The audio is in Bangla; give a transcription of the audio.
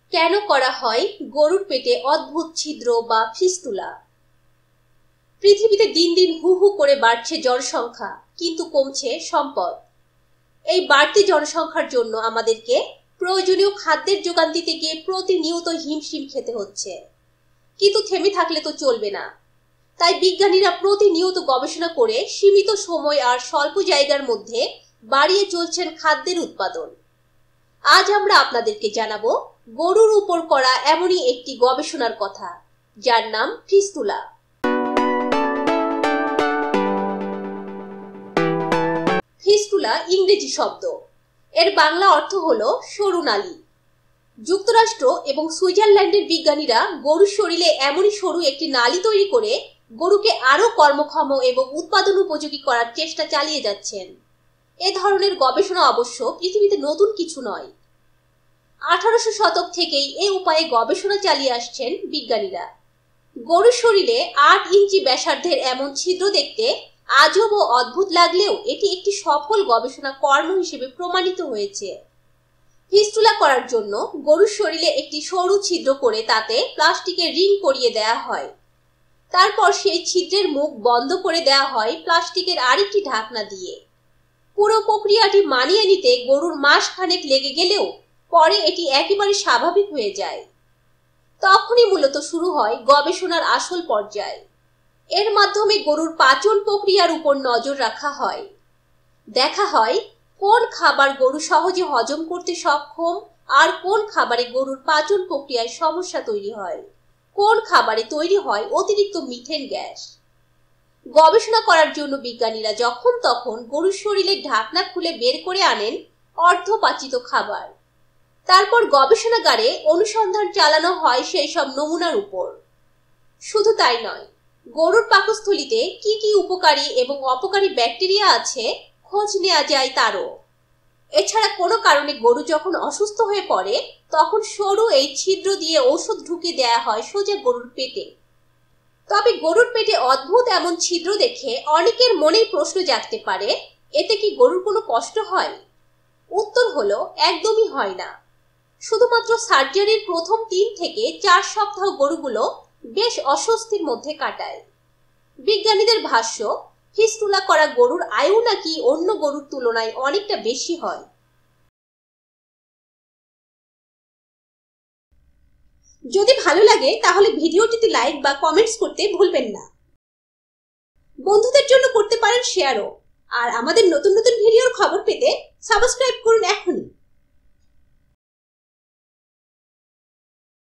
কেন করা হয় গরুর পেটে অদ্ভুত ছিদ্র বা ফিস্টুলা? পৃথিবীতে দিন দিন হু হু করে বাড়ছে জনসংখ্যা, কিন্তু কমছে সম্পদ। এই বাড়তি জনসংখ্যার জন্য আমাদেরকে প্রয়োজনীয় খাদ্যের যোগান দিতে গিয়ে প্রতিনিয়ত হিমশিম খেতে হচ্ছে। কিন্তু থেমে থাকলে তো চলবে না। তাই বিজ্ঞানীরা প্রতিনিয়ত গবেষণা করে সীমিত সময় আর স্বল্প জায়গার মধ্যে বাড়িয়ে চলছেন খাদ্যের উৎপাদন। আজ আমরা আপনাদেরকে জানাবো গরুর উপর করা এমনই একটি গবেষণার কথা, যার নাম ফিস্টুলা। ফিস্টুলা ইংরেজি শব্দ, এর বাংলা অর্থ হলো সরু নালী। যুক্তরাষ্ট্র এবং সুইজারল্যান্ডের বিজ্ঞানীরা গরুর শরীরে এমনই সরু একটি নালী তৈরি করে গরুকে আরো কর্মক্ষম এবং উৎপাদন উপযোগী করার চেষ্টা চালিয়ে যাচ্ছেন। এ ধরনের গবেষণা অবশ্য পৃথিবীতে নতুন কিছু নয়। 1800 শতক থেকেই এ উপায়ে গবেষণা চালিয়ে আসছেন বিজ্ঞানীরা। গরুর শরীরে 8 ইঞ্চি ব্যাসার্ধের এমন ছিদ্র দেখতে আজব ও অদ্ভুত লাগলেও এটি একটি সফল গবেষণা কর্ম হিসেবে প্রমাণিত হয়েছে। ফিস্টুলা করার জন্য গরুর শরীরে একটি সরু ছিদ্র করে তাতে প্লাস্টিকের রিং পরিয়ে দেওয়া হয়। তারপর সেই ছিদ্রের মুখ বন্ধ করে দেওয়া হয় প্লাস্টিকের আরেকটি ঢাকনা দিয়ে। পুরো প্রক্রিয়াটি মানিয়ে নিতে গরুর মাস খানেক লেগে গেলেও পরে এটি একেবারে স্বাভাবিক হয়ে যায়। তখনই মূলত শুরু হয় গবেষণার আসল পর্যায়। এর মাধ্যমে গরুর পাচন প্রক্রিয়ার উপর নজর রাখা হয়। দেখা হয় কোন খাবার গরু সহজে হজম করতে সক্ষম আর কোন খাবারে গরুর পাচন প্রক্রিয়ায় সমস্যা তৈরি হয়, কোন খাবারে তৈরি হয় অতিরিক্ত মিথেন গ্যাস। গবেষণা করার জন্য বিজ্ঞানীরা যখন তখন গরুর শরীরের ঢাকনা খুলে বের করে আনেন অর্ধপাচিত খাবার। তারপর গবেষণাগারে অনুসন্ধান চালানো হয় সেই সব নমুনার উপর। শুধু তাই নয়, গরুর পাকস্থলীতে কি কি উপকারী এবং অপকারী ব্যাকটেরিয়া আছে খোঁজ নেওয়া যায় তারও। এছাড়া কোনো কারণে গরু যখন অসুস্থ হয়ে পড়ে তখন সরু এই ছিদ্র দিয়ে ঔষধ ঢুকে দেয়া হয় সোজা গরুর পেটে। তবে গরুর পেটে অদ্ভুত এমন ছিদ্র দেখে অনেকের মনেই প্রশ্ন জাগতে পারে, এতে কি গরুর কোনো কষ্ট হয়? উত্তর হলো একদমই হয় না। শুধুমাত্র সার্জারির প্রথম 3 থেকে 4 সপ্তাহ গরুগুলো বেশ অস্বস্তির মধ্যে কাটায়। বিজ্ঞানীদের ভাষ্য, ফিস্টুলা করা গরুর আয়ু নাকি অন্য গরুর তুলনায় অনেকটা বেশি হয়। যদি ভালো লাগে তাহলে ভিডিওটিতে লাইক বা কমেন্টস করতে ভুলবেন না। বন্ধুদের জন্য করতে পারেন শেয়ারও। আর আমাদের নতুন নতুন ভিডিওর খবর পেতে সাবস্ক্রাইব করুন এখনই।